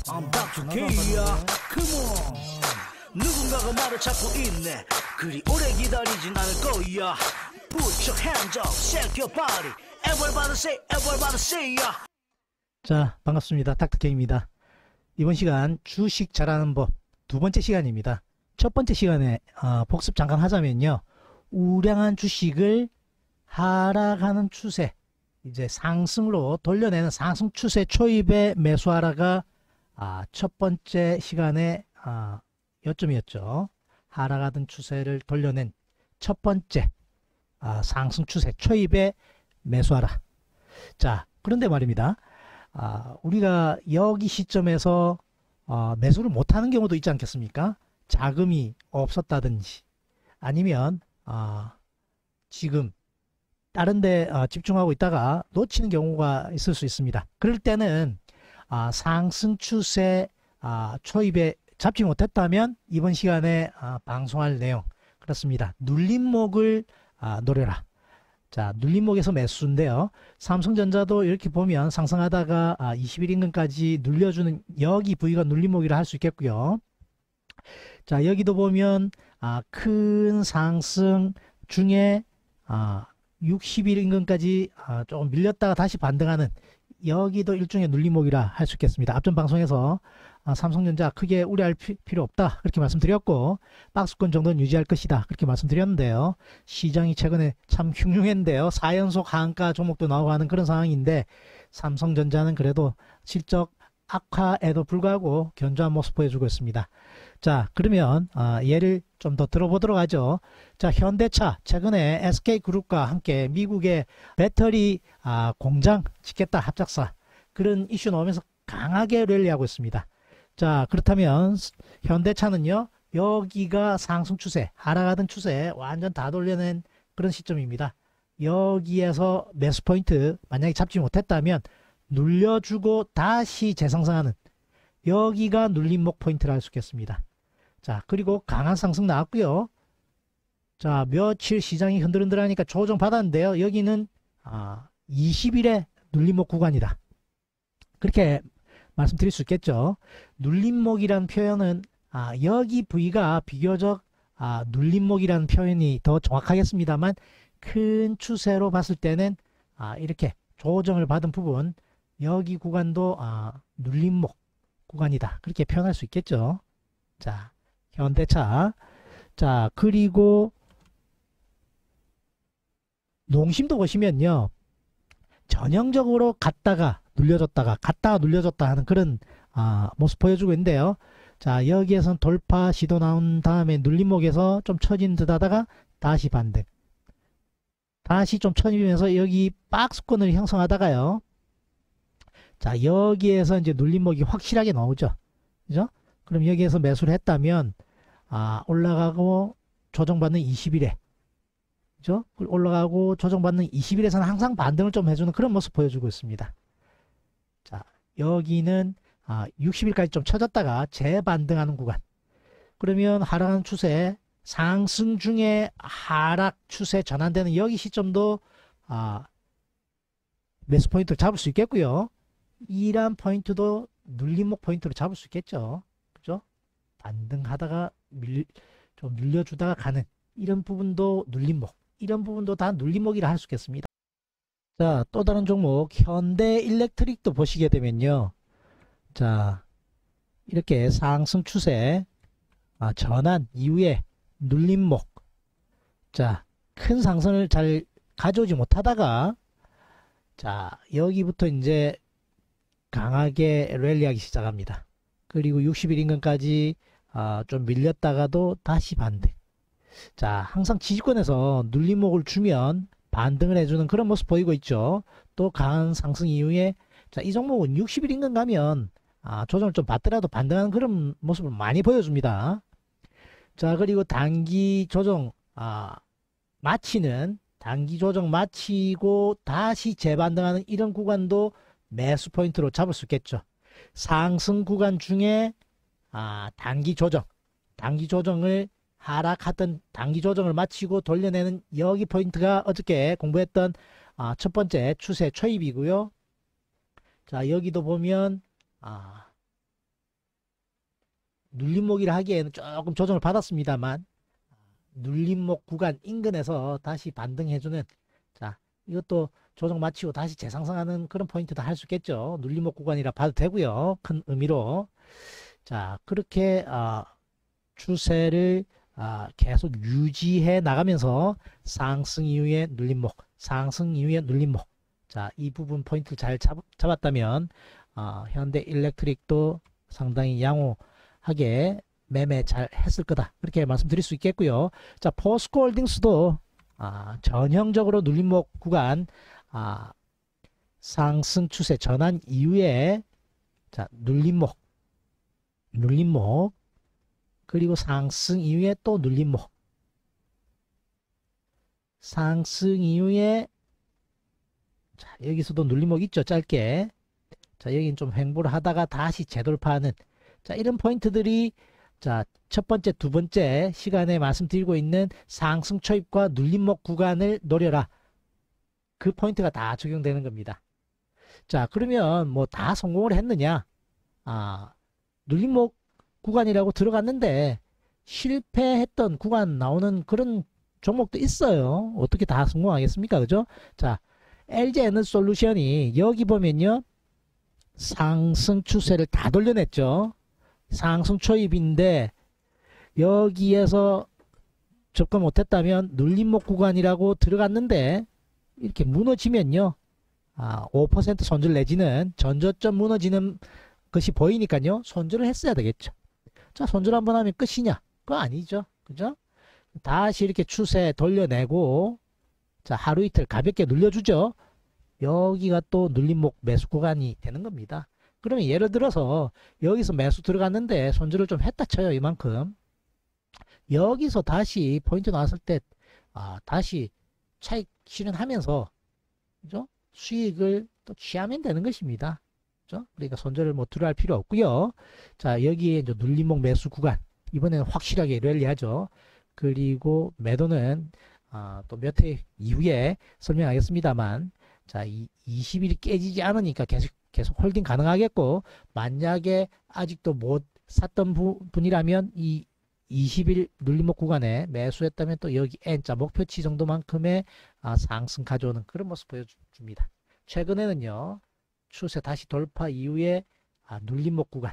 I'm Dr. K야. Come on. 누군가가 말을 찾고 있네. 그리 오래 기다리진 않을 거야. Put your hands up, shake your body. Everybody say ya. 자, 반갑습니다. 닥터케입니다. 이번 시간 주식 잘하는 법 두 번째 시간입니다. 첫 번째 시간에 복습 잠깐 하자면요. 우량한 주식을 하락하는 추세, 이제 상승으로 돌려내는 상승 추세 초입에 매수하라가 첫 번째 시간에 요점이었죠. 하락하던 추세를 돌려낸 첫 번째 상승 추세 초입에 매수하라. 자, 그런데 말입니다. 우리가 여기 시점에서 매수를 못하는 경우도 있지 않겠습니까? 자금이 없었다든지 아니면 지금 다른 데 집중하고 있다가 놓치는 경우가 있을 수 있습니다. 그럴 때는 상승 추세 초입에 잡지 못했다면 이번 시간에 방송할 내용 그렇습니다. 눌림목을 노려라. 자, 눌림목에서 매수인데요. 삼성전자도 이렇게 보면 상승하다가 21인근까지 눌려주는 여기 부위가 눌림목이라 할 수 있겠고요. 자, 여기도 보면 큰 상승 중에 61인근까지 조금 밀렸다가 다시 반등하는 여기도 일종의 눌림목이라 할 수 있겠습니다. 앞전 방송에서 삼성전자 크게 우려할 필요 없다 그렇게 말씀드렸고 박스권 정도는 유지할 것이다 그렇게 말씀드렸는데요. 시장이 최근에 참 흉흉했는데요. 4연속 하한가 종목도 나오고 하는 그런 상황인데 삼성전자는 그래도 실적 악화에도 불구하고 견조한 모습 보여주고 있습니다. 자, 그러면 예를 좀 더 들어보도록 하죠. 자, 현대차 최근에 SK그룹과 함께 미국의 배터리 공장 짓겠다 합작사 그런 이슈 나오면서 강하게 랠리하고 있습니다. 자, 그렇다면 현대차는요 여기가 상승 추세 하락하던 추세 완전 다 돌려낸 그런 시점입니다. 여기에서 매수 포인트 만약에 잡지 못했다면 눌려주고 다시 재상승하는 여기가 눌림목 포인트라 할 수 있겠습니다. 자, 그리고 강한 상승 나왔고요. 자, 며칠 시장이 흔들흔들하니까 조정 받았는데요. 여기는 20일의 눌림목 구간이다. 그렇게 말씀드릴 수 있겠죠. 눌림목이란 표현은 여기 부위가 비교적 눌림목이라는 표현이 더 정확하겠습니다만 큰 추세로 봤을 때는 이렇게 조정을 받은 부분 여기 구간도 눌림목 구간이다 그렇게 표현할 수 있겠죠. 자, 현대차. 자, 그리고 농심도 보시면요 전형적으로 갔다가 눌려졌다가 갔다가 눌려졌다 하는 그런 모습 보여주고 있는데요. 자, 여기에선 돌파 시도 나온 다음에 눌림목에서 좀 처진 듯 하다가 다시 반등 다시 좀 처지면서 여기 박스권을 형성하다가요. 자, 여기에서 이제 눌림목이 확실하게 나오죠. 그죠? 그럼 여기에서 매수를 했다면 올라가고 조정받는 20일에 그죠? 올라가고 조정받는 20일에서는 항상 반등을 좀 해주는 그런 모습 보여주고 있습니다. 자, 여기는 60일까지 좀 쳐졌다가 재반등하는 구간. 그러면 하락하는 추세 상승 중에 하락 추세 전환되는 여기 시점도 매수 포인트를 잡을 수 있겠고요. 이란 포인트도 눌림목 포인트로 잡을 수 있겠죠. 그죠? 반등하다가 좀 눌려주다가 가는 이런 부분도 눌림목, 이런 부분도 다 눌림목이라 할 수 있겠습니다. 자, 또 다른 종목 현대일렉트릭도 보시게 되면요. 자, 이렇게 상승 추세 전환 이후에 눌림목. 자, 큰 상승을 잘 가져오지 못하다가 자, 여기부터 이제 강하게 랠리하기 시작합니다. 그리고 60일인근까지 좀 밀렸다가도 다시 반등. 자, 항상 지지권에서 눌림목을 주면 반등을 해주는 그런 모습 보이고 있죠. 또 강한 상승 이후에 자, 이 종목은 60일인근 가면 조정을 좀 받더라도 반등하는 그런 모습을 많이 보여줍니다. 자, 그리고 단기 조정 마치는 단기 조정 마치고 다시 재반등하는 이런 구간도 매수 포인트로 잡을 수 있겠죠. 상승 구간 중에 단기 조정을 하락하던 단기 조정을 마치고 돌려내는 여기 포인트가 어저께 공부했던 첫 번째 추세 초입이고요. 자, 여기도 보면 눌림목이라 하기에는 조금 조정을 받았습니다만 눌림목 구간 인근에서 다시 반등해주는, 자 이것도 조정 마치고 다시 재상승하는 그런 포인트도 할 수 있겠죠. 눌림목 구간이라 봐도 되고요. 큰 의미로. 자 그렇게 추세를 계속 유지해 나가면서 상승 이후에 눌림목, 상승 이후에 눌림목. 자 이 부분 포인트를 잘 잡았다면 현대 일렉트릭도 상당히 양호하게 매매 잘 했을 거다, 그렇게 말씀드릴 수 있겠고요. 자 포스코 홀딩스도 전형적으로 눌림목 구간 상승 추세 전환 이후에 자 눌림목 그리고 상승 이후에 또 눌림목, 상승 이후에 자 여기서도 눌림목 있죠. 짧게. 자 여기는 좀 횡보를 하다가 다시 재돌파하는, 자 이런 포인트들이 자 첫 번째 두 번째 시간에 말씀드리고 있는 상승 초입과 눌림목 구간을 노려라, 그 포인트가 다 적용되는 겁니다. 자 그러면 뭐 다 성공을 했느냐, 눌림목 구간이라고 들어갔는데 실패했던 구간 나오는 그런 종목도 있어요. 어떻게 다 성공하겠습니까? 그죠? 자 LG 에너솔루션이 여기 보면요 상승 추세를 다 돌려냈죠. 상승 초입인데 여기에서 접근 못했다면 눌림목 구간이라고 들어갔는데 이렇게 무너지면요 5% 손절 내지는 전저점 무너지는 것이 보이니까요 손절을 했어야 되겠죠. 자 손절 한번 하면 끝이냐? 그거 아니죠. 그죠? 다시 이렇게 추세 돌려내고 자 하루 이틀 가볍게 눌려주죠. 여기가 또 눌림목 매수 구간이 되는 겁니다. 그러면 예를 들어서 여기서 매수 들어갔는데 손절을 좀 했다 쳐요. 이만큼. 여기서 다시 포인트 나왔을 때 다시 차익 실현하면서 그죠? 수익을 또 취하면 되는 것입니다. 그죠? 그러니까 손절을 뭐 두려할 필요 없고요. 자 여기에 이제 눌림목 매수 구간 이번에는 확실하게 랠리하죠. 그리고 매도는 또 몇 회 이후에 설명하겠습니다만 자 20일이 깨지지 않으니까 계속 홀딩 가능하겠고, 만약에 아직도 못 샀던 분이라면 이 20일 눌림목 구간에 매수했다면 또 여기 N자 목표치 정도만큼의 상승 가져오는 그런 모습 보여줍니다. 최근에는요 추세 다시 돌파 이후에 눌림목 구간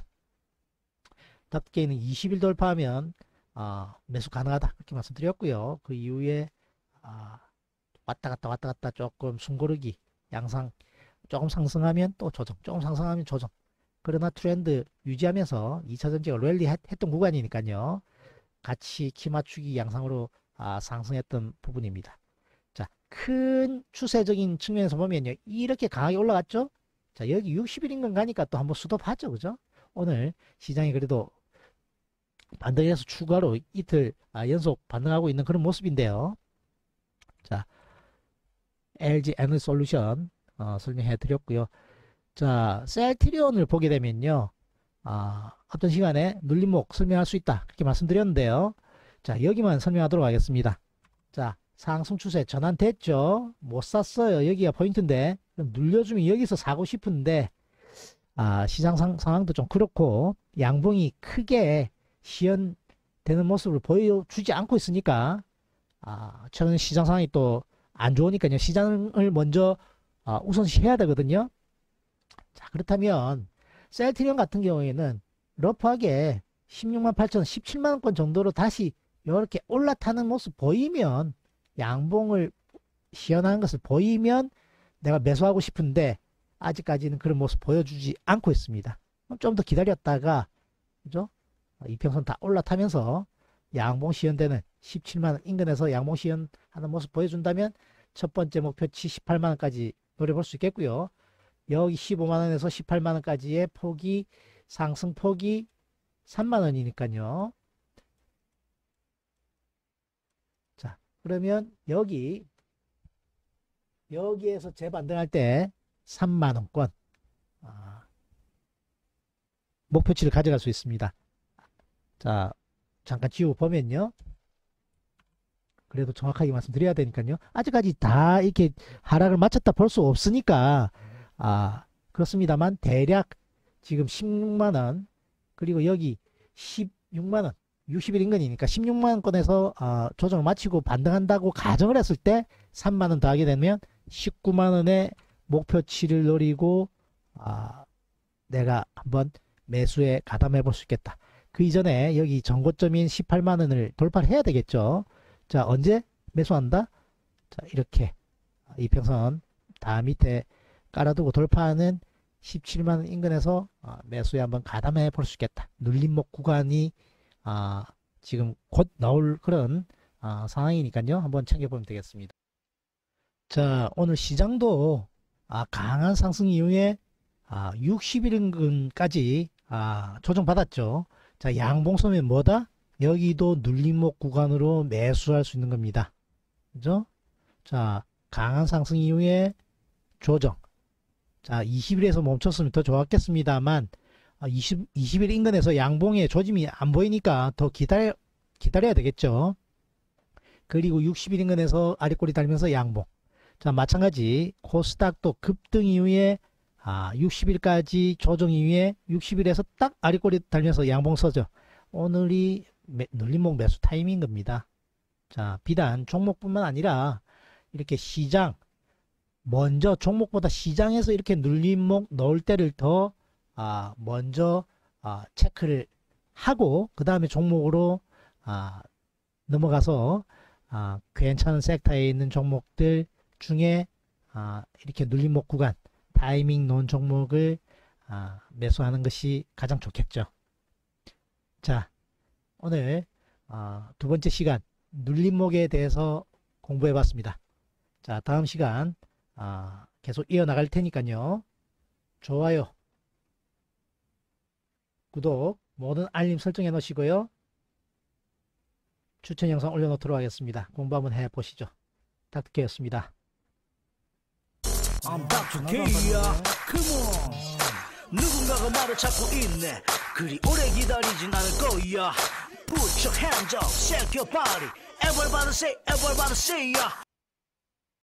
닷게이는 20일 돌파하면 매수 가능하다, 그렇게 말씀드렸고요. 그 이후에 왔다 갔다 조금 숨고르기 양상, 조금 상승하면 또 조정, 조금 상승하면 조정, 그러나 트렌드 유지하면서 2차전지가 랠리 했던 구간이니까요 같이 키 맞추기 양상으로 상승했던 부분입니다. 자, 큰 추세적인 측면에서 보면요 이렇게 강하게 올라갔죠. 자 여기 60일인건 가니까 또 한번 수도하죠. 그죠? 오늘 시장이 그래도 반등해서 추가로 이틀 연속 반등하고 있는 그런 모습인데요. 자 LG 에너솔루션 설명해 드렸고요. 자 셀트리온을 보게 되면요 어떤 시간에 눌림목 설명할 수 있다, 그렇게 말씀드렸는데요. 자 여기만 설명하도록 하겠습니다. 자 상승 추세 전환됐죠. 못 샀어요. 여기가 포인트인데 눌려주면 여기서 사고 싶은데 시장 상황도 좀 그렇고 양봉이 크게 시연되는 모습을 보여주지 않고 있으니까 최근 시장 상황이 또 안 좋으니까요 시장을 먼저 우선시 해야 되거든요. 자 그렇다면 셀트리온 같은 경우에는 러프하게 16만 8천 17만원권 정도로 다시 이렇게 올라타는 모습 보이면, 양봉을 시연하는 것을 보이면 내가 매수하고 싶은데 아직까지는 그런 모습 보여주지 않고 있습니다. 좀 더 기다렸다가 그죠? 이평선 다 올라타면서 양봉 시연되는 17만원 인근에서 양봉 시연하는 모습 보여준다면 첫 번째 목표치 18만원까지 노려볼 수 있겠고요. 여기 15만원에서 18만원까지의 폭이, 상승 폭이 3만원이니까요. 자 그러면 여기에서 재반등할 때 3만원권 목표치를 가져갈 수 있습니다. 자 잠깐 지우고 보면요 그래도 정확하게 말씀드려야 되니까요 아직까지 다 이렇게 하락을 마쳤다 볼 수 없으니까 그렇습니다만 대략 지금 16만원 그리고 여기 10 6만원, 60일 인근이니까 16만원권에서 조정을 마치고 반등한다고 가정을 했을 때 3만원 더하게 되면 19만원의 목표치를 노리고 내가 한번 매수에 가담해 볼 수 있겠다. 그 이전에 여기 전고점인 18만원을 돌파를 해야 되겠죠. 자, 언제 매수한다? 자, 이렇게 이평선 다 밑에 깔아두고 돌파하는 17만원 인근에서 매수에 한번 가담해 볼 수 있겠다. 눌림목 구간이 지금 곧 나올 그런 상황이니까요. 한번 챙겨보면 되겠습니다. 자, 오늘 시장도 강한 상승 이후에 60일 인근까지 조정받았죠. 자, 양봉선은 뭐다? 여기도 눌림목 구간으로 매수할 수 있는 겁니다. 그죠? 자, 강한 상승 이후에 조정. 자, 20일에서 멈췄으면 더 좋았겠습니다만 20일 인근에서 양봉의 조짐이 안 보이니까 더 기다려야 되겠죠. 그리고 60일 인근에서 아랫꼬리 달면서 양봉. 자, 마찬가지 코스닥도 급등 이후에 60일까지 조정 이후에 60일에서 딱 아랫꼬리 달면서 양봉 서죠. 오늘이 눌림목 매수 타임인 겁니다. 자, 비단 종목뿐만 아니라 이렇게 시장 먼저 종목보다 시장에서 이렇게 눌림목 넣을 때를 더 먼저 체크를 하고 그 다음에 종목으로 넘어가서 괜찮은 섹터에 있는 종목들 중에 이렇게 눌림목 구간 타이밍 놓은 종목을 매수하는 것이 가장 좋겠죠. 자, 오늘 두 번째 시간 눌림목에 대해서 공부해 봤습니다. 자, 다음 시간 계속 이어나갈 테니까요. 좋아요, 구독, 모든 알림 설정해 놓으시고요. 추천 영상 올려놓도록 하겠습니다. 공부 한번 해보시죠. 닥터케였습니다. I'm Dr. K야. Come on. 누군가가 말을 찾고 있네. 그리 오래 기다리진 않을 거야. Put your hands up, shake your body. Everybody say, everybody say, yeah.